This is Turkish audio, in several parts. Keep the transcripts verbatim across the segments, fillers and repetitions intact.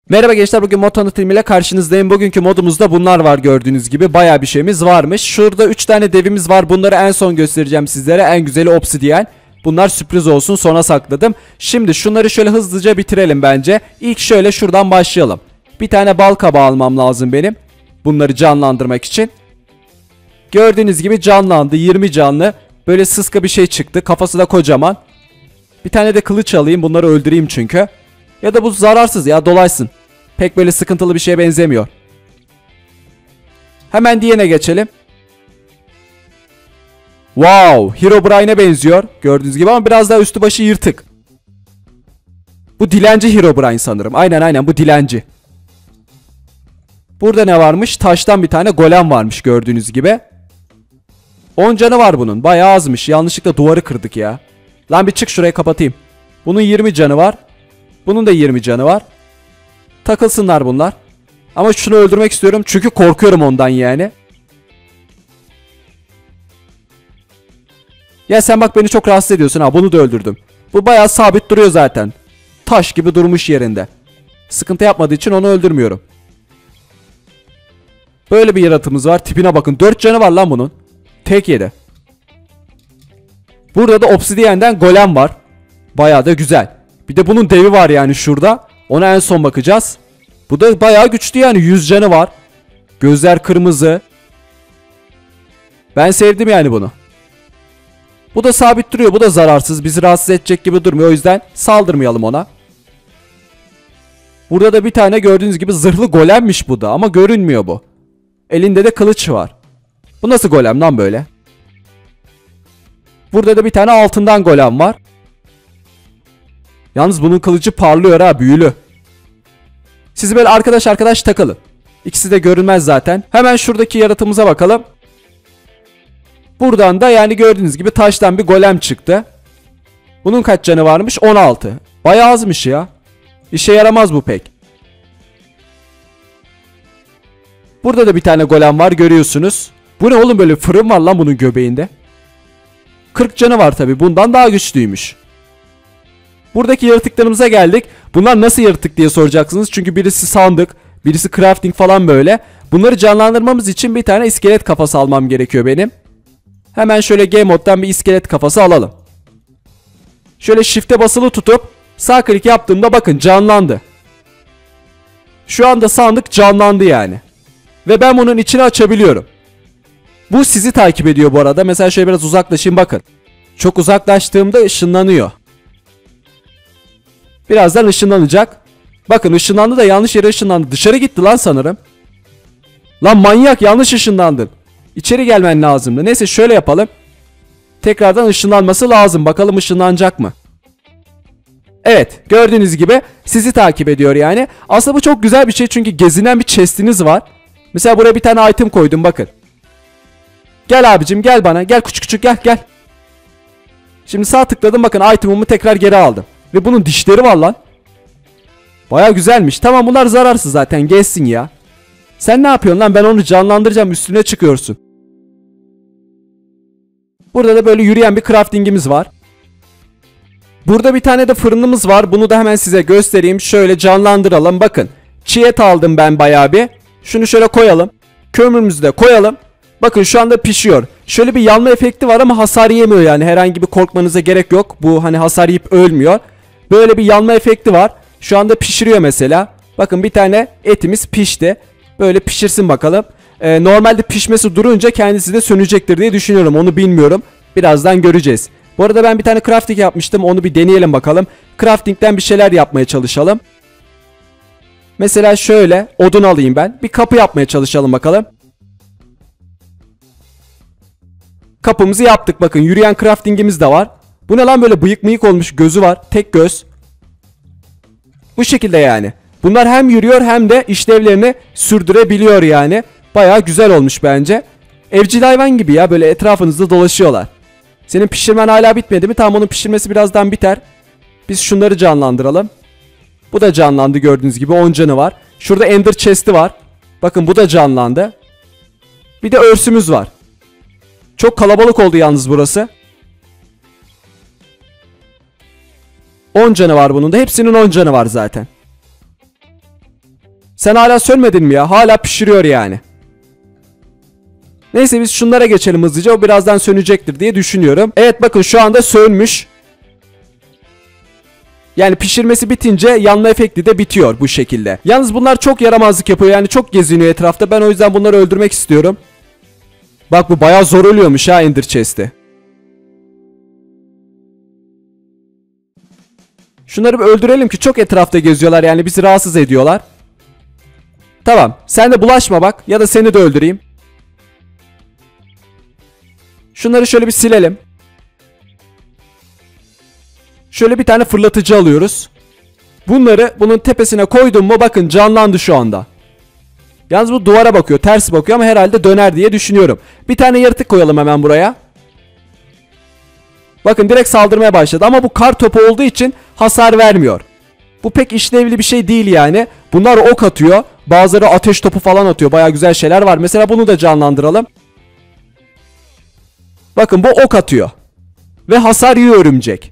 Merhaba gençler, bugün mod tanıtım ile karşınızdayım. Bugünkü modumuzda bunlar var, gördüğünüz gibi bayağı bir şeyimiz varmış. Şurada üç tane devimiz var, bunları en son göstereceğim sizlere. En güzeli obsidiyen. Bunlar sürpriz olsun, sona sakladım. Şimdi şunları şöyle hızlıca bitirelim bence. İlk şöyle şuradan başlayalım. Bir tane bal kabağı almam lazım benim, bunları canlandırmak için. Gördüğünüz gibi canlandı, yirmi canlı. Böyle sıska bir şey çıktı, kafası da kocaman. Bir tane de kılıç alayım, bunları öldüreyim çünkü. Ya da bu zararsız ya, dolaysın. Pek böyle sıkıntılı bir şeye benzemiyor. Hemen diğerine geçelim. Wow, Herobrine'e benziyor gördüğünüz gibi ama biraz daha üstü başı yırtık. Bu dilenci Herobrine sanırım. Aynen aynen, bu dilenci. Burada ne varmış? Taştan bir tane golem varmış gördüğünüz gibi. on canı var bunun. Bayağı azmış. Yanlışlıkla duvarı kırdık ya. Lan bir çık şuraya, kapatayım. Bunun yirmi canı var. Bunun da yirmi canı var. Takılsınlar bunlar. Ama şunu öldürmek istiyorum çünkü korkuyorum ondan yani. Ya sen bak, beni çok rahatsız ediyorsun ha. Bunu da öldürdüm. Bu bayağı sabit duruyor zaten. Taş gibi durmuş yerinde. Sıkıntı yapmadığı için onu öldürmüyorum. Böyle bir yaratımız var. Tipine bakın. dört canı var lan bunun. Tek yedi. Burada da obsidiyenden golem var. Bayağı da güzel. Bir de bunun devi var yani şurada. Ona en son bakacağız. Bu da bayağı güçlü yani. yüz canı var. Gözler kırmızı. Ben sevdim yani bunu. Bu da sabit duruyor. Bu da zararsız. Bizi rahatsız edecek gibi durmuyor. O yüzden saldırmayalım ona. Burada da bir tane gördüğünüz gibi zırhlı golemmiş bu da. Ama görünmüyor bu. Elinde de kılıç var. Bu nasıl golem lan böyle? Burada da bir tane altından golem var. Yalnız bunun kılıcı parlıyor ha, büyülü. Siz böyle arkadaş arkadaş takılın. İkisi de görünmez zaten. Hemen şuradaki yaratımıza bakalım. Buradan da yani gördüğünüz gibi taştan bir golem çıktı. Bunun kaç canı varmış? on altı. Bayağı azmış ya. İşe yaramaz bu pek. Burada da bir tane golem var, görüyorsunuz. Bu ne oğlum, böyle fırın var lan bunun göbeğinde. kırk canı var tabi, bundan daha güçlüymüş. Buradaki yaratıklarımıza geldik. Bunlar nasıl yaratık diye soracaksınız. Çünkü birisi sandık, birisi crafting falan böyle. Bunları canlandırmamız için bir tane iskelet kafası almam gerekiyor benim. Hemen şöyle Game Mode'dan bir iskelet kafası alalım. Şöyle shift'e basılı tutup sağ klik yaptığımda bakın canlandı. Şu anda sandık canlandı yani. Ve ben bunun içini açabiliyorum. Bu sizi takip ediyor bu arada. Mesela şöyle biraz uzaklaşayım, bakın. Çok uzaklaştığımda ışınlanıyor. Birazdan ışınlanacak. Bakın ışınlandı da yanlış yere ışınlandı. Dışarı gitti lan sanırım. Lan manyak, yanlış ışınlandın. İçeri gelmen lazımdı. Neyse şöyle yapalım. Tekrardan ışınlanması lazım. Bakalım ışınlanacak mı? Evet, gördüğünüz gibi sizi takip ediyor yani. Aslında bu çok güzel bir şey çünkü gezinen bir chest'iniz var. Mesela buraya bir tane item koydum, bakın. Gel abicim, gel bana. Gel küçük küçük, gel gel. Şimdi sağ tıkladım, bakın item'ımı tekrar geri aldım. Ve bunun dişleri var lan. Baya güzelmiş. Tamam, bunlar zararsız zaten, gezsin ya. Sen ne yapıyorsun lan? Ben onu canlandıracağım, üstüne çıkıyorsun. Burada da böyle yürüyen bir craftingimiz var. Burada bir tane de fırınımız var. Bunu da hemen size göstereyim. Şöyle canlandıralım. Bakın. Çiğ et aldım ben bayağı bir. Şunu şöyle koyalım. Kömürümüzü de koyalım. Bakın şu anda pişiyor. Şöyle bir yanma efekti var ama hasar yemiyor yani. Herhangi bir korkmanıza gerek yok. Bu hani hasar yiyip ölmüyor. Böyle bir yanma efekti var. Şu anda pişiriyor mesela. Bakın bir tane etimiz pişti. Böyle pişirsin bakalım. Ee, normalde pişmesi durunca kendisi de sönecektir diye düşünüyorum. Onu bilmiyorum. Birazdan göreceğiz. Bu arada ben bir tane crafting yapmıştım. Onu bir deneyelim bakalım. Crafting'den bir şeyler yapmaya çalışalım. Mesela şöyle odun alayım ben. Bir kapı yapmaya çalışalım bakalım. Kapımızı yaptık, bakın yürüyen craftingimiz de var. Bu ne lan, böyle bıyık mıyık olmuş, gözü var, tek göz. Bu şekilde yani. Bunlar hem yürüyor hem de işlevlerini sürdürebiliyor yani. Bayağı güzel olmuş bence. Evcil hayvan gibi ya, böyle etrafınızda dolaşıyorlar. Senin pişirmen hala bitmedi mi? Tamam, onun pişirmesi birazdan biter. Biz şunları canlandıralım. Bu da canlandı, gördüğünüz gibi on canı var. Şurada Ender Chest'i var. Bakın bu da canlandı. Bir de örsümüz var. Çok kalabalık oldu yalnız burası. on canı var bunun da. Hepsinin on canı var zaten. Sen hala sönmedin mi ya? Hala pişiriyor yani. Neyse biz şunlara geçelim hızlıca. O birazdan sönecektir diye düşünüyorum. Evet bakın şu anda sönmüş. Yani pişirmesi bitince yanma efekti de bitiyor bu şekilde. Yalnız bunlar çok yaramazlık yapıyor. Yani çok geziniyor etrafta. Ben o yüzden bunları öldürmek istiyorum. Bak bu bayağı zor ölüyormuş ha Ender Chest'i. Şunları bir öldürelim ki çok etrafta geziyorlar. Yani bizi rahatsız ediyorlar. Tamam. Sen de bulaşma bak. Ya da seni de öldüreyim. Şunları şöyle bir silelim. Şöyle bir tane fırlatıcı alıyoruz. Bunları bunun tepesine koydum mu bakın canlandı şu anda. Yalnız bu duvara bakıyor. Ters bakıyor ama herhalde döner diye düşünüyorum. Bir tane yaratık koyalım hemen buraya. Bakın direkt saldırmaya başladı ama bu kar topu olduğu için hasar vermiyor. Bu pek işlevli bir şey değil yani. Bunlar ok atıyor. Bazıları ateş topu falan atıyor. Baya güzel şeyler var. Mesela bunu da canlandıralım. Bakın bu ok atıyor. Ve hasar yiyor örümcek.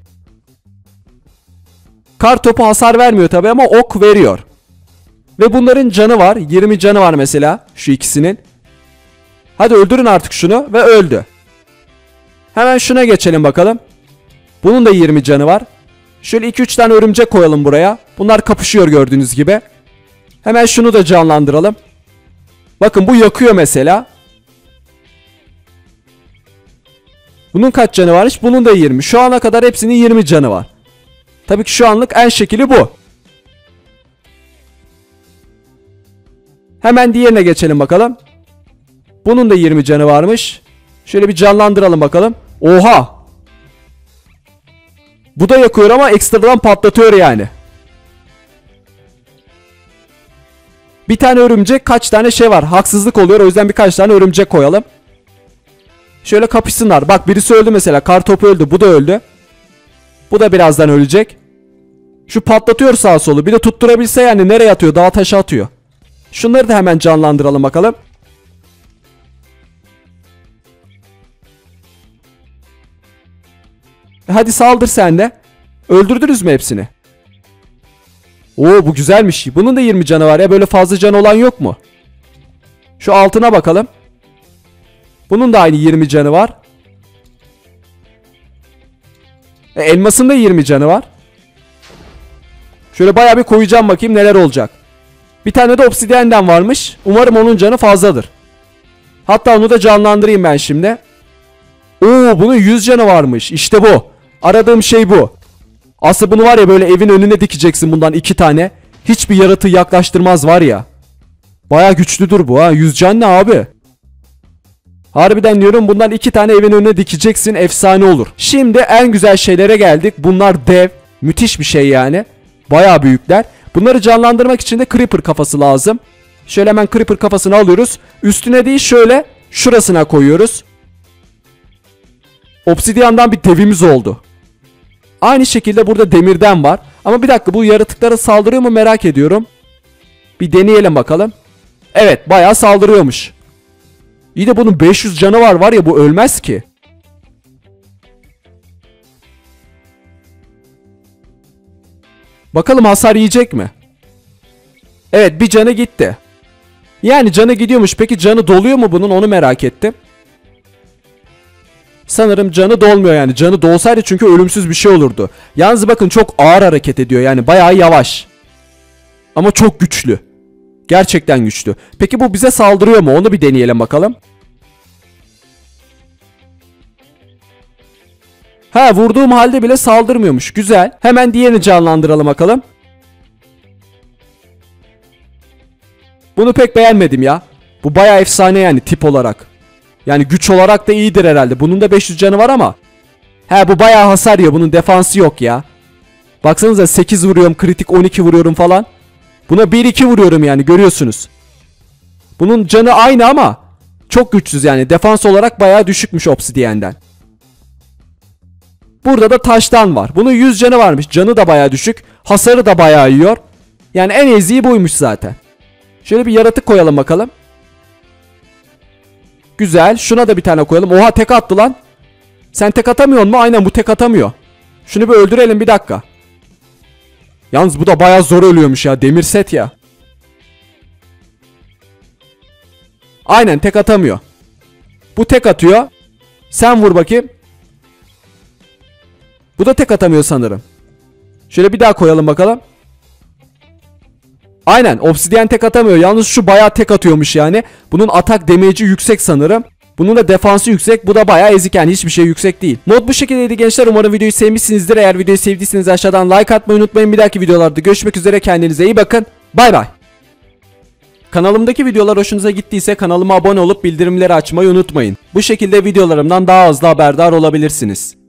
Kar topu hasar vermiyor tabi ama ok veriyor. Ve bunların canı var. yirmi canı var mesela. Şu ikisinin. Hadi öldürün artık şunu. Ve öldü. Hemen şuna geçelim bakalım. Bunun da yirmi canı var. Şöyle iki üç tane örümcek koyalım buraya. Bunlar kapışıyor gördüğünüz gibi. Hemen şunu da canlandıralım. Bakın bu yakıyor mesela. Bunun kaç canı varmış? Bunun da yirmi. Şu ana kadar hepsinin yirmi canı var. Tabii ki şu anlık en şekili bu. Hemen diğerine geçelim bakalım. Bunun da yirmi canı varmış. Şöyle bir canlandıralım bakalım. Oha! Bu da yakıyor ama ekstradan patlatıyor yani. Bir tane örümcek kaç tane şey var. Haksızlık oluyor o yüzden birkaç tane örümcek koyalım. Şöyle kapışsınlar. Bak birisi öldü mesela. Kartopu öldü. Bu da öldü. Bu da birazdan ölecek. Şu patlatıyor sağ solu. Bir de tutturabilse yani nereye atıyor? Dağa taşa atıyor. Şunları da hemen canlandıralım bakalım. Hadi saldır sen de. Öldürdünüz mü hepsini? Oo bu güzelmiş. Bunun da yirmi canı var ya. Böyle fazla canı olan yok mu? Şu altına bakalım. Bunun da aynı yirmi canı var. E, elmasın da yirmi canı var. Şöyle bayağı bir koyacağım bakayım neler olacak. Bir tane de obsidiyenden varmış. Umarım onun canı fazladır. Hatta onu da canlandırayım ben şimdi. Oo bunun yüz canı varmış. İşte bu. Aradığım şey bu. Aslında bunu var ya böyle evin önüne dikeceksin bundan iki tane. Hiçbir yaratığı yaklaştırmaz var ya. Bayağı güçlüdür bu ha. yüz can ne abi? Harbiden diyorum bundan iki tane evin önüne dikeceksin. Efsane olur. Şimdi en güzel şeylere geldik. Bunlar dev. Müthiş bir şey yani. Bayağı büyükler. Bunları canlandırmak için de Creeper kafası lazım. Şöyle hemen Creeper kafasını alıyoruz. Üstüne değil şöyle şurasına koyuyoruz. Obsidiyandan bir devimiz oldu. Aynı şekilde burada demirden var. Ama bir dakika bu yaratıklara saldırıyor mu merak ediyorum. Bir deneyelim bakalım. Evet bayağı saldırıyormuş. İyi de bunun beş yüz canı var var ya bu ölmez ki. Bakalım hasar yiyecek mi? Evet bir canı gitti. Yani canı gidiyormuş. Peki canı doluyor mu bunun onu merak ettim. Sanırım canı dolmuyor yani. Canı dolsaydı çünkü ölümsüz bir şey olurdu. Yalnız bakın çok ağır hareket ediyor. Yani bayağı yavaş. Ama çok güçlü. Gerçekten güçlü. Peki bu bize saldırıyor mu? Onu bir deneyelim bakalım. Ha vurduğum halde bile saldırmıyormuş. Güzel. Hemen diğerini canlandıralım bakalım. Bunu pek beğenmedim ya. Bu bayağı efsane yani tip olarak. Yani güç olarak da iyidir herhalde. Bunun da beş yüz canı var ama. He bu bayağı hasar yiyor. Bunun defansı yok ya. Baksanıza sekiz vuruyorum. Kritik on iki vuruyorum falan. Buna bir iki vuruyorum yani görüyorsunuz. Bunun canı aynı ama çok güçsüz yani. Defans olarak bayağı düşükmüş obsidiyenden. Burada da taştan var. Bunun yüz canı varmış. Canı da bayağı düşük. Hasarı da bayağı yiyor. Yani en eziği buymuş zaten. Şöyle bir yaratık koyalım bakalım. Güzel. Şuna da bir tane koyalım. Oha tek attı lan. Sen tek atamıyorsun mu? Aynen bu tek atamıyor. Şunu bir öldürelim bir dakika. Yalnız bu da bayağı zor ölüyormuş ya. Demir set ya. Aynen tek atamıyor. Bu tek atıyor. Sen vur bakayım. Bu da tek atamıyor sanırım. Şöyle bir daha koyalım bakalım. Aynen obsidyen tek atamıyor. Yalnız şu bayağı tek atıyormuş yani. Bunun atak damage'i yüksek sanırım. Bunun da defansı yüksek. Bu da bayağı ezik yani, hiçbir şey yüksek değil. Mod bu şekildeydi gençler. Umarım videoyu sevmişsinizdir. Eğer videoyu sevdiyseniz aşağıdan like atmayı unutmayın. Bir dahaki videolarda görüşmek üzere. Kendinize iyi bakın. Bay bay. Kanalımdaki videolar hoşunuza gittiyse kanalıma abone olup bildirimleri açmayı unutmayın. Bu şekilde videolarımdan daha hızlı haberdar olabilirsiniz.